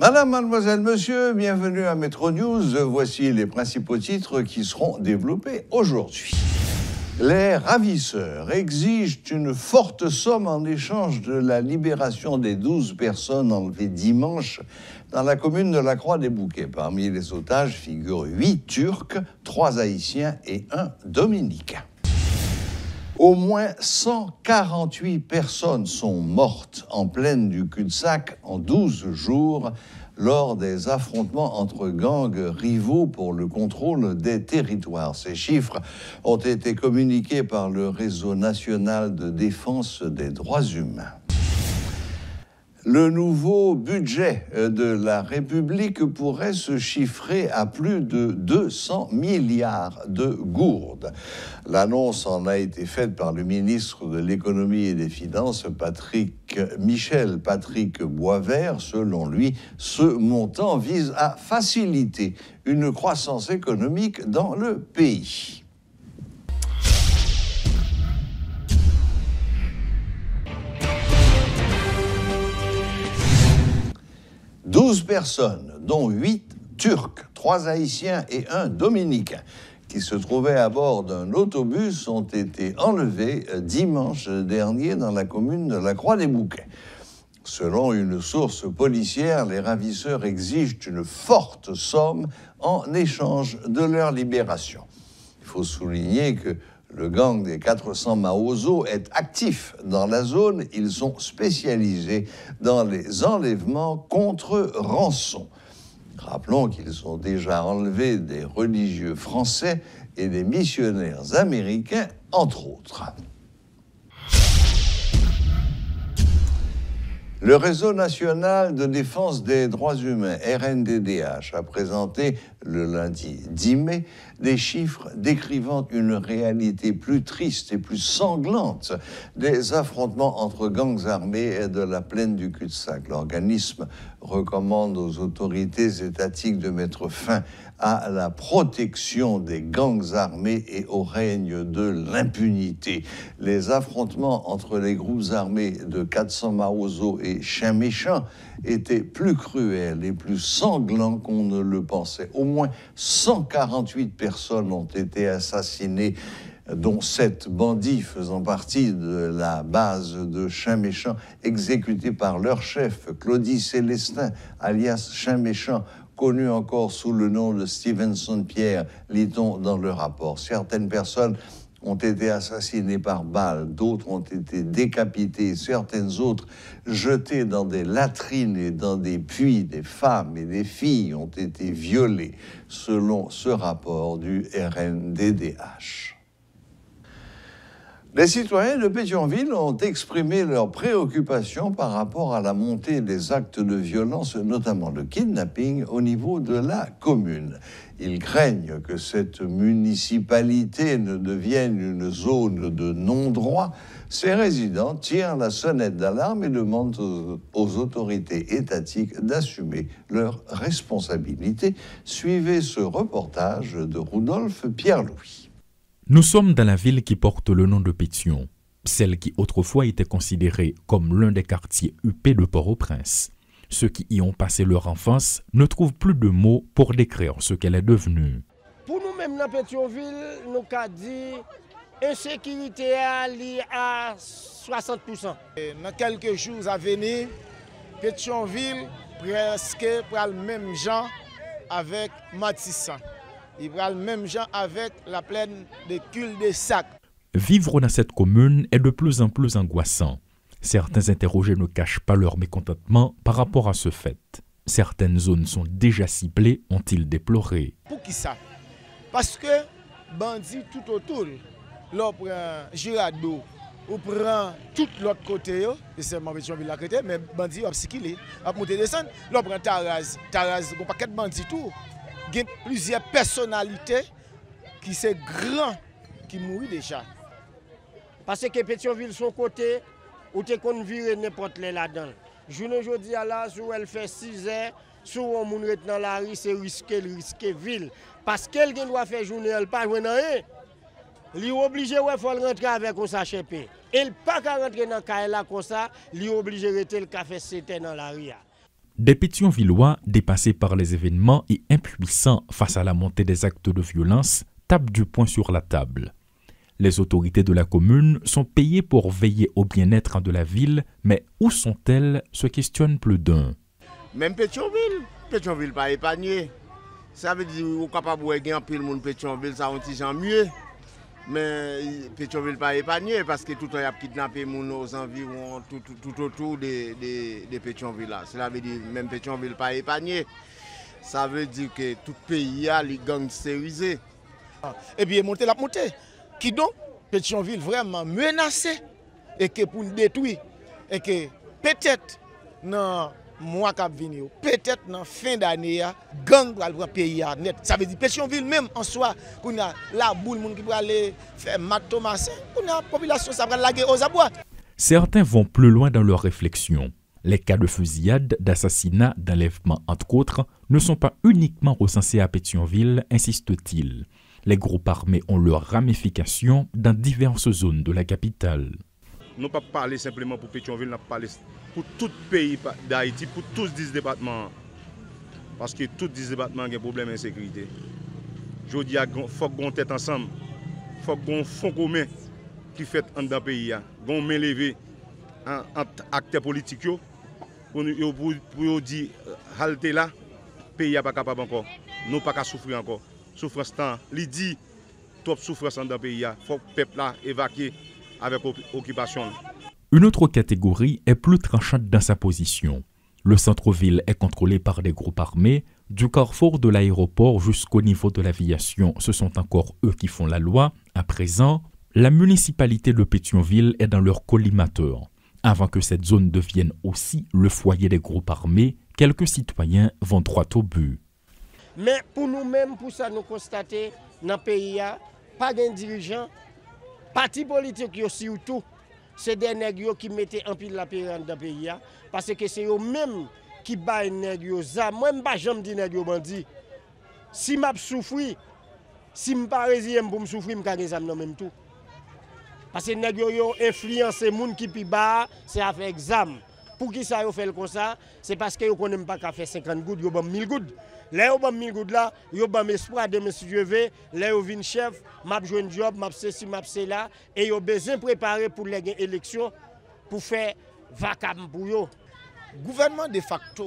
Madame, mademoiselle, monsieur, bienvenue à Métro News. Voici les principaux titres qui seront développés aujourd'hui. Les ravisseurs exigent une forte somme en échange de la libération des 12 personnes enlevées dimanche dans la commune de la Croix-des-Bouquets. Parmi les otages figurent 8 Turcs, 3 Haïtiens et 1 Dominicain. Au moins 148 personnes sont mortes en pleine du cul-de-sac en 12 jours lors des affrontements entre gangs rivaux pour le contrôle des territoires. Ces chiffres ont été communiqués par le Réseau national de défense des droits humains. Le nouveau budget de la République pourrait se chiffrer à plus de 200 milliards de gourdes. L'annonce en a été faite par le ministre de l'Économie et des Finances, Michel Patrick Boisvert. Selon lui, ce montant vise à faciliter une croissance économique dans le pays. 12 personnes, dont 8 Turcs, 3 Haïtiens et 1 Dominicain, qui se trouvaient à bord d'un autobus, ont été enlevés dimanche dernier dans la commune de la Croix-des-Bouquets. Selon une source policière, les ravisseurs exigent une forte somme en échange de leur libération. Il faut souligner que le gang des 400 Maozo est actif dans la zone. Ils sont spécialisés dans les enlèvements contre rançon. Rappelons qu'ils ont déjà enlevé des religieux français et des missionnaires américains, entre autres. Le Réseau national de défense des droits humains, RNDDH, a présenté le lundi 10 mai des chiffres décrivant une réalité plus triste et plus sanglante des affrontements entre gangs armés de la plaine du cul-de-sac. L'organisme recommande aux autorités étatiques de mettre fin à la protection des gangs armés et au règne de l'impunité. Les affrontements entre les groupes armés de 400 Maozo et Chien Méchant étaient plus cruels et plus sanglants qu'on ne le pensait. Au moins 148 personnes ont été assassinées, dont 7 bandits faisant partie de la base de Chien Méchant, exécutés par leur chef, Claudie Célestin, alias Chien Méchant, connu encore sous le nom de Stevenson Pierre, lit-on dans le rapport. Certaines personnes ont été assassinées par balles, d'autres ont été décapitées, certaines autres jetées dans des latrines et dans des puits. Des femmes et des filles ont été violées, selon ce rapport du RNDDH. Les citoyens de Pétionville ont exprimé leurs préoccupations par rapport à la montée des actes de violence, notamment le kidnapping, au niveau de la commune. Ils craignent que cette municipalité ne devienne une zone de non-droit. Ces résidents tirent la sonnette d'alarme et demandent aux autorités étatiques d'assumer leurs responsabilités. Suivez ce reportage de Rudolph Pierre-Louis. Nous sommes dans la ville qui porte le nom de Pétion, celle qui autrefois était considérée comme l'un des quartiers huppés de Port-au-Prince. Ceux qui y ont passé leur enfance ne trouvent plus de mots pour décrire ce qu'elle est devenue. Pour nous-mêmes dans Pétionville, nous avons dit l'insécurité est à 60%. Dans quelques jours à venir, Pétionville presque pour le même genre avec Matissan. Il prend le même genre avec la plaine de cul-de-sac. Vivre dans cette commune est de plus en plus angoissant. Certains interrogés ne cachent pas leur mécontentement par rapport à ce fait. Certaines zones sont déjà ciblées, ont-ils déploré. Pour qui ça? Parce que bandits tout autour, là on prend Girardot, on prend tout l'autre côté, et c'est ma Pétionville la côté, mais bandits ont psychilé, à monter descendre, là on prend Taraz, il y a un paquet de bandits tout. Il y a plusieurs personnalités qui sont grands, qui mourent déjà. Parce que Pétionville, son côté, où tu peux virer n'importe les là-dedans. Journée aujourd'hui, là, si elle fait 6 heures, si on est dans la rue, c'est risqué ville. Parce qu'elle doit faire journée, elle ne peut pas jouer dans rien. Il est obligé de rentrer avec un sachet. Il ne peut pas rentrer dans le cas comme ça, il est obligé de rester le café c'était dans la rue. Des Pétionvillois, dépassés par les événements et impuissants face à la montée des actes de violence, tapent du poing sur la table. Les autorités de la commune sont payées pour veiller au bien-être de la ville, mais où sont-elles, se questionne plus d'un. Même Pétionville pas épargné. Ça veut dire qu'on est capable de gagner un peu le monde Pétionville, ça un petit gens mieux. Mais Pétionville pas épargné parce que tout le temps il y a kidnappé les gens aux environs, tout autour de Pétionville là. Cela veut dire même Pétionville pas épargné. Ça veut dire que tout le pays a les gangsterisés. Et puis monter la montée. Qui donc Pétionville vraiment menacé et que pour nous détruire et que peut-être dans mois qui venir, peut-être dans fin d'année, gang va le pays net. Ça veut dire Pétionville même en soi, pour la boule monde qui va aller faire mat Thomas, pour la population ça va laguer aux abois. Certains vont plus loin dans leurs réflexions. Les cas de fusillade, d'assassinat, d'enlèvement, entre autres, ne sont pas uniquement recensés à Pétionville, insiste-t-il. Les groupes armés ont leurs ramifications dans diverses zones de la capitale. Nous ne pouvons pas parler simplement pour Pétionville, nous parler pour tout le pays d'Haïti, pour tous 10 départements. Parce que tous 10 départements ont des problèmes d'insécurité. Je dis qu'il faut qu'on tête ensemble, il faut qu'on fonds commun qui fait dans le pays, qu'on met levé entre acteurs politiques pour dire halte là, le pays n'est pas capable encore, nous pas qu'à souffrir encore. Souffrance temps, il dit trop souffrance dans le pays, il faut que le peuple là évacue avec occupation. Une autre catégorie est plus tranchante dans sa position. Le centre-ville est contrôlé par des groupes armés. Du carrefour de l'aéroport jusqu'au niveau de l'aviation, ce sont encore eux qui font la loi. À présent, la municipalité de Pétionville est dans leur collimateur. Avant que cette zone devienne aussi le foyer des groupes armés, quelques citoyens vont droit au but. Mais pour nous-mêmes, pour ça, nous constater dans le pays, pas de dirigeants, partis politiques surtout, c'est des nègres qui mettaient en pile la pérenne dans le pays. Parce que c'est eux-mêmes qui baillent les nègres. Moi, je ne vais jamais dire nègres bandits. Si je souffre, si je ne suis pas résilient pour me souffrir, je vais faire même tout. Parce que les nègres ont influencé les gens qui sont bas, c'est avec examen. Pour qui ça fait comme ça? C'est parce que vous ne connaissez pas qu'à faire 50 gouttes, vous avez 1000 gouttes. Là, vous avez 1000 gouttes là, vous avez espoir de monsieur je vais, là, vous venez chef, vous joué un job, vous ceci, vous là, et vous avez besoin de préparer pour les élections, pour faire vacam pour vous. Le gouvernement de facto,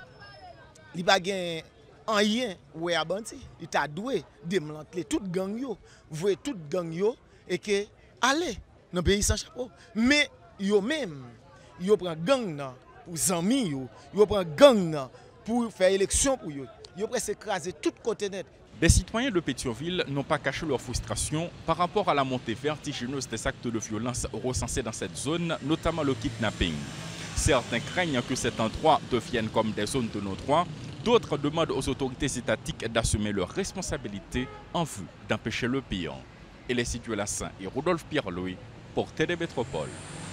il n'a pas rien où est bandi. Il t'a doué de démanteler toute gang yo, voir toute gang yo, et que allez dans le pays sans chapeau. Mais yo même, yo prend gang pour zami yo prend gang pour faire élection pour yo. Yo presque écraser tout côté net. Des citoyens de Pétionville n'ont pas caché leur frustration par rapport à la montée vertigineuse des actes de violence recensés dans cette zone, notamment le kidnapping. Certains craignent que cet endroit devienne comme des zones de non-droit. D'autres demandent aux autorités étatiques d'assumer leurs responsabilités en vue d'empêcher le pire. Et les situés Lassin et Rodolphe Pierre-Louis pour TD Métropole.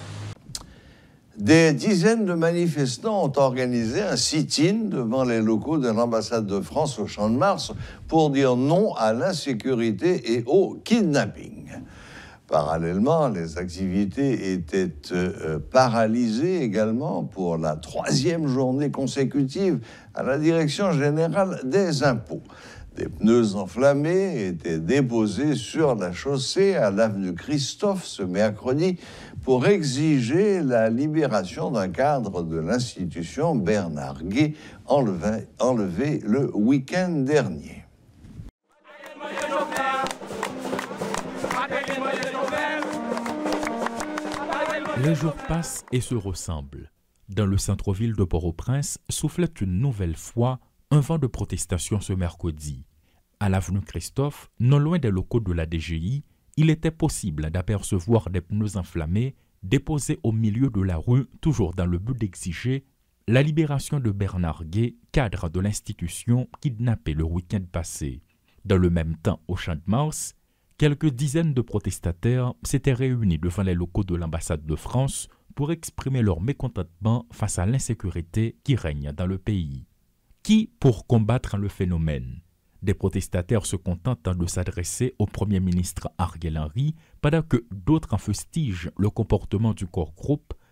Des dizaines de manifestants ont organisé un sit-in devant les locaux de l'ambassade de France au Champ de Mars pour dire non à l'insécurité et au kidnapping. Parallèlement, les activités étaient paralysées également pour la 3e journée consécutive à la Direction générale des impôts. Des pneus enflammés étaient déposés sur la chaussée à l'avenue Christophe ce mercredi pour exiger la libération d'un cadre de l'institution, Bernard Gué, enlevé le week-end dernier. Les jours passent et se ressemblent. Dans le centre-ville de Port-au-Prince soufflait une nouvelle fois un vent de protestation ce mercredi. À l'avenue Christophe, non loin des locaux de la DGI, il était possible d'apercevoir des pneus enflammés déposés au milieu de la rue, toujours dans le but d'exiger la libération de Bernard Gué, cadre de l'institution kidnappé le week-end passé. Dans le même temps, au Champ de Mars, quelques dizaines de protestataires s'étaient réunis devant les locaux de l'ambassade de France pour exprimer leur mécontentement face à l'insécurité qui règne dans le pays. Qui pour combattre le phénomène? Des protestataires se contentent de s'adresser au Premier ministre Ariel Henry, pendant que d'autres en fustigent le comportement du corps groupe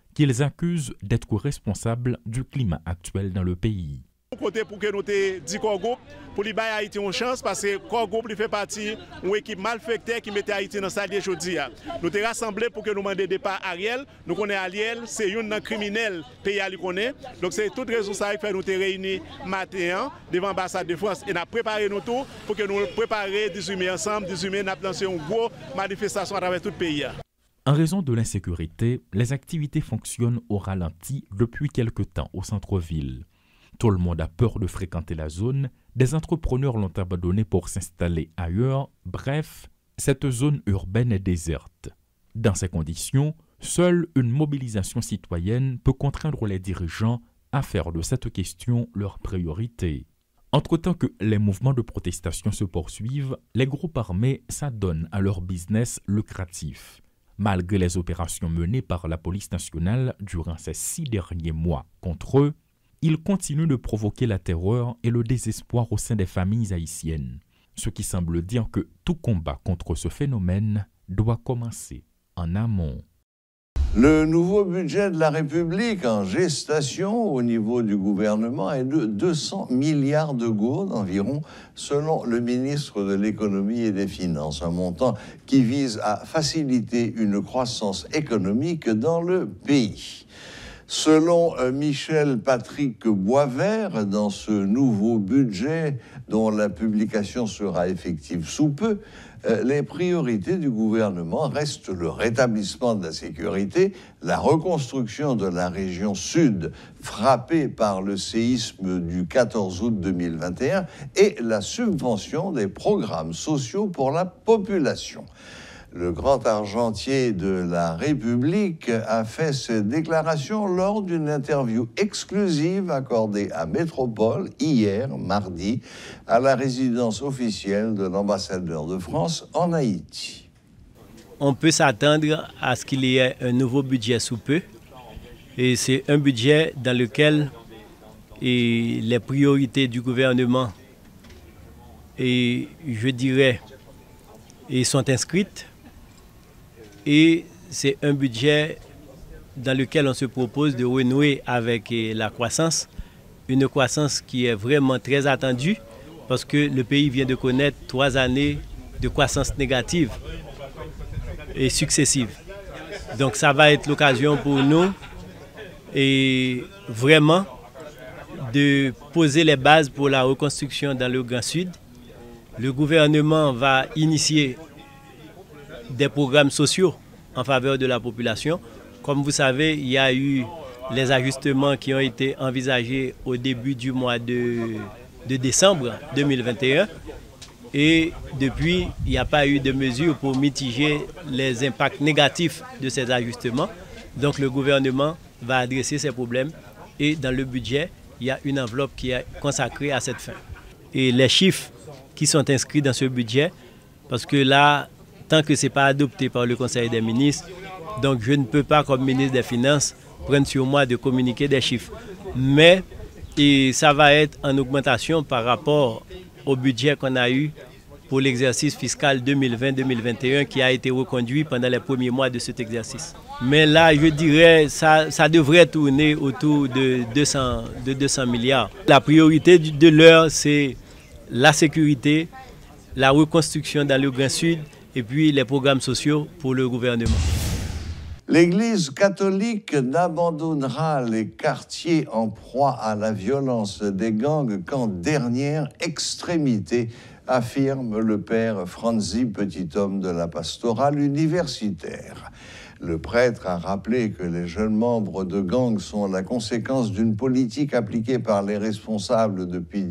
qu'ils accusent d'être responsables du climat actuel dans le pays. Côté pour que nous te dit Corps pour lui bailler Haïti une chance parce que Corps fait partie d'une équipe malfectée qui mettait Haïti dans sa aujourd'hui. Nous te rassemblés pour que nous demandions départ Ariel. Nous connaissons Ariel, c'est un criminel pays à connaît. Donc c'est toute raison ça qui fait nous te réunir matin devant l'ambassade de France et nous préparé nous tout pour que nous préparions 18 mai ensemble, 18 mai nous avons lancé une grosse manifestation à travers tout le pays. En raison de l'insécurité, les activités fonctionnent au ralenti depuis quelque temps au centre-ville. Tout le monde a peur de fréquenter la zone, des entrepreneurs l'ont abandonnée pour s'installer ailleurs, bref, cette zone urbaine est déserte. Dans ces conditions, seule une mobilisation citoyenne peut contraindre les dirigeants à faire de cette question leur priorité. Entre-temps que les mouvements de protestation se poursuivent, les groupes armés s'adonnent à leur business lucratif. Malgré les opérations menées par la police nationale durant ces 6 derniers mois contre eux, ils continuent de provoquer la terreur et le désespoir au sein des familles haïtiennes, ce qui semble dire que tout combat contre ce phénomène doit commencer en amont. Le nouveau budget de la République en gestation au niveau du gouvernement est de 200 milliards de gourdes environ, selon le ministre de l'Économie et des Finances, un montant qui vise à faciliter une croissance économique dans le pays. Selon Michel-Patrick Boisvert, dans ce nouveau budget dont la publication sera effective sous peu, les priorités du gouvernement restent le rétablissement de la sécurité, la reconstruction de la région sud frappée par le séisme du 14 août 2021 et la subvention des programmes sociaux pour la population. Le grand argentier de la République a fait cette déclaration lors d'une interview exclusive accordée à Métropole hier, mardi, à la résidence officielle de l'ambassadeur de France en Haïti. On peut s'attendre à ce qu'il y ait un nouveau budget sous peu. Et c'est un budget dans lequel les priorités du gouvernement, et je dirais, sont inscrites. Et c'est un budget dans lequel on se propose de renouer avec la croissance, une croissance qui est vraiment très attendue parce que le pays vient de connaître 3 années de croissance négative et successive. Donc ça va être l'occasion pour nous et vraiment de poser les bases pour la reconstruction dans le Grand Sud. Le gouvernement va initier des programmes sociaux en faveur de la population. Comme vous savez, il y a eu les ajustements qui ont été envisagés au début du mois de décembre 2021 et depuis, il n'y a pas eu de mesures pour mitiger les impacts négatifs de ces ajustements. Donc le gouvernement va adresser ces problèmes et dans le budget, il y a une enveloppe qui est consacrée à cette fin. Et les chiffres qui sont inscrits dans ce budget, parce que là, tant que ce n'est pas adopté par le Conseil des ministres, donc je ne peux pas, comme ministre des Finances, prendre sur moi de communiquer des chiffres. Mais ça va être en augmentation par rapport au budget qu'on a eu pour l'exercice fiscal 2020-2021 qui a été reconduit pendant les premiers mois de cet exercice. Mais là, je dirais, ça devrait tourner autour de 200 milliards. La priorité de l'heure, c'est la sécurité, la reconstruction dans le Grand Sud, et puis les programmes sociaux pour le gouvernement. L'Église catholique n'abandonnera les quartiers en proie à la violence des gangs qu'en dernière extrémité, affirme le père Franzi Petithomme de la pastorale universitaire. Le prêtre a rappelé que les jeunes membres de gangs sont la conséquence d'une politique appliquée par les responsables depuis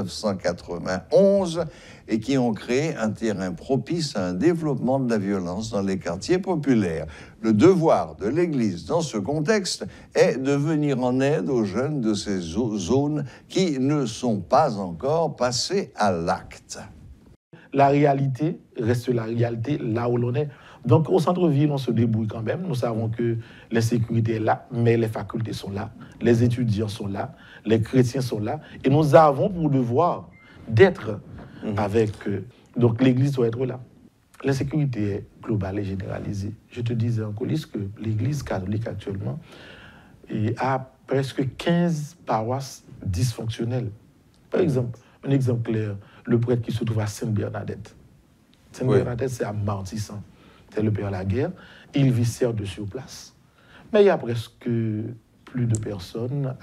1991 et qui ont créé un terrain propice à un développement de la violence dans les quartiers populaires. Le devoir de l'Église dans ce contexte est de venir en aide aux jeunes de ces zones qui ne sont pas encore passés à l'acte. La réalité reste la réalité là où l'on est. Donc au centre-ville, on se débrouille quand même. Nous savons que l'insécurité est là, mais les facultés sont là, les étudiants sont là, les chrétiens sont là. Et nous avons pour devoir d'être avec eux. Donc l'Église doit être là. l'insécurité est globale et généralisée. Je te disais en coulisses que l'Église catholique actuellement a presque 15 paroisses dysfonctionnelles. Par exemple, un exemple clair, le prêtre qui se trouve à Sainte-Bernadette. Sainte-Bernadette, c'est à Martissant. C'est le Père Laguerre. Il vit certes sur place. Mais il y a presque plus de personnes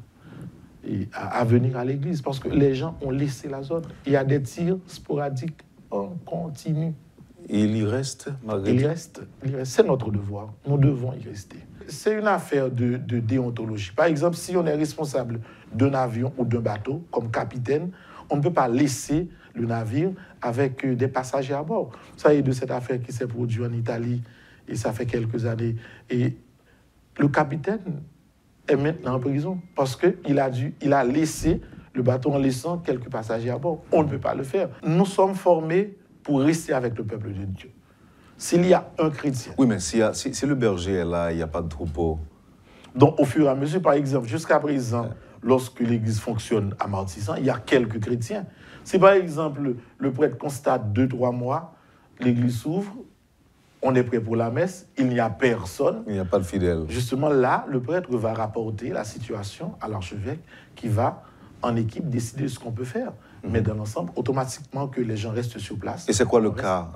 à venir à l'église parce que les gens ont laissé la zone. Il y a des tirs sporadiques en continu. Et il y reste, malgré tout? Il reste. C'est notre devoir. Nous devons y rester. C'est une affaire de déontologie. Par exemple, si on est responsable d'un avion ou d'un bateau, comme capitaine, on ne peut pas laisser le navire avec des passagers à bord. Ça y est de cette affaire qui s'est produite en Italie, et ça fait quelques années. Et le capitaine est maintenant en prison parce qu'il a laissé le bateau en laissant quelques passagers à bord. On ne peut pas le faire. Nous sommes formés pour rester avec le peuple de Dieu. S'il y a un chrétien... Oui, mais si le berger est là, il n'y a pas de troupeau. Donc, au fur et à mesure, par exemple, jusqu'à présent, lorsque l'église fonctionne à Martissant, il y a quelques chrétiens. Si, par exemple, le prêtre constate 2-3 mois, l'église s'ouvre, on est prêt pour la messe, il n'y a personne. Il n'y a pas de fidèles. Justement, là, le prêtre va rapporter la situation à l'archevêque qui va, en équipe, décider de ce qu'on peut faire. Mais dans l'ensemble, automatiquement que les gens restent sur place. Et c'est quoi le cas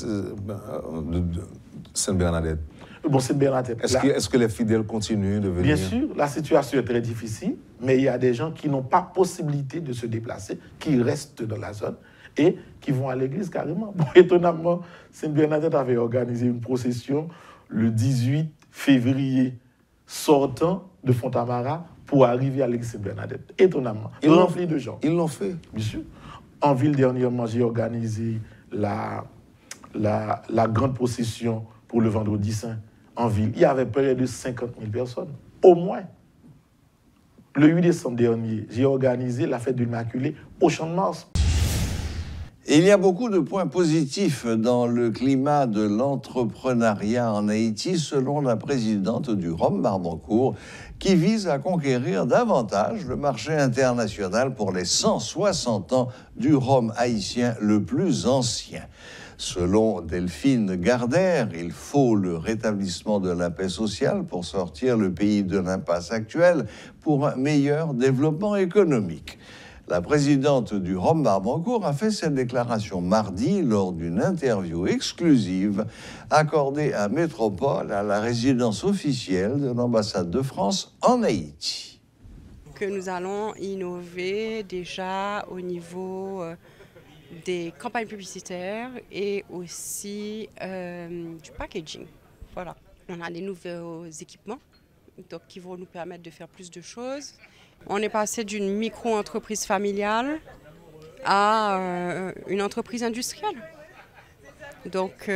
de Sainte-Bernadette? Bon, Sainte-Bernadette. Est-ce que les fidèles continuent de venir? Bien sûr, la situation est très difficile, mais il y a des gens qui n'ont pas possibilité de se déplacer, qui restent dans la zone et qui vont à l'église carrément. Bon, étonnamment, Sainte-Bernadette avait organisé une procession le 18 février, sortant de Fontamara pour arriver à l'église Sainte-Bernadette. Étonnamment. Rempli de gens. Ils l'ont fait. Bien sûr. En ville, dernièrement, j'ai organisé la grande procession pour le Vendredi Saint en ville. Il y avait près de 50 000 personnes, au moins. Le 8 décembre dernier, j'ai organisé la fête de l'Immaculée au Champ de Mars. Il y a beaucoup de points positifs dans le climat de l'entrepreneuriat en Haïti, selon la présidente du Rhum Barbancourt, qui vise à conquérir davantage le marché international pour les 160 ans du rhum haïtien le plus ancien. Selon Delphine Gardère, il faut le rétablissement de la paix sociale pour sortir le pays de l'impasse actuelle pour un meilleur développement économique. La présidente du Rhum Barbancourt a fait cette déclaration mardi lors d'une interview exclusive accordée à Métropole, à la résidence officielle de l'ambassade de France en Haïti. Que nous allons innover déjà au niveau des campagnes publicitaires et aussi du packaging. Voilà. On a des nouveaux équipements donc, qui vont nous permettre de faire plus de choses. On est passé d'une micro-entreprise familiale à une entreprise industrielle. Donc,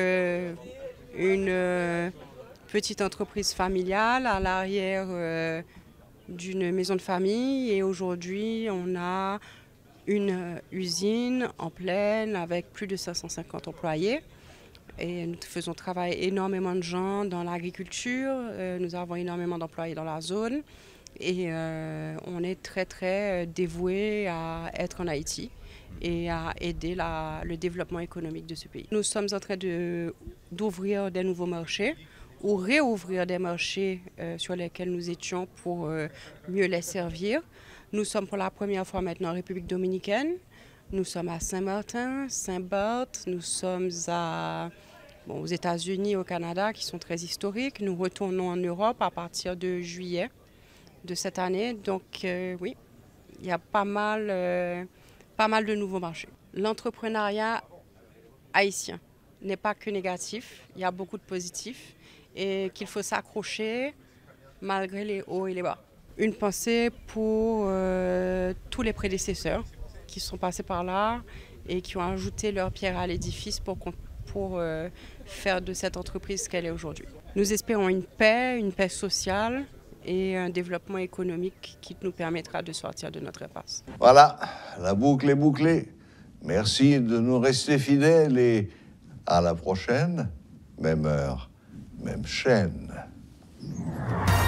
une petite entreprise familiale à l'arrière d'une maison de famille. Et aujourd'hui, on a une usine en pleine avec plus de 550 employés. Et nous faisons travailler énormément de gens dans l'agriculture. Nous avons énormément d'employés dans la zone. Et on est très, très dévoués à être en Haïti et à aider le développement économique de ce pays. Nous sommes en train d'ouvrir des nouveaux marchés ou réouvrir des marchés sur lesquels nous étions pour mieux les servir. Nous sommes pour la première fois maintenant en République dominicaine. Nous sommes à Saint-Martin, Saint-Barth, nous sommes aux États-Unis, au Canada, qui sont très historiques. Nous retournons en Europe à partir de juillet de cette année. Donc oui, il y a pas mal de nouveaux marchés. L'entrepreneuriat haïtien n'est pas que négatif, il y a beaucoup de positifs et qu'il faut s'accrocher malgré les hauts et les bas. Une pensée pour tous les prédécesseurs qui sont passés par là et qui ont ajouté leur pierre à l'édifice pour faire de cette entreprise ce qu'elle est aujourd'hui. Nous espérons une paix sociale et un développement économique qui nous permettra de sortir de notre impasse. Voilà, la boucle est bouclée. Merci de nous rester fidèles et à la prochaine, même heure, même chaîne.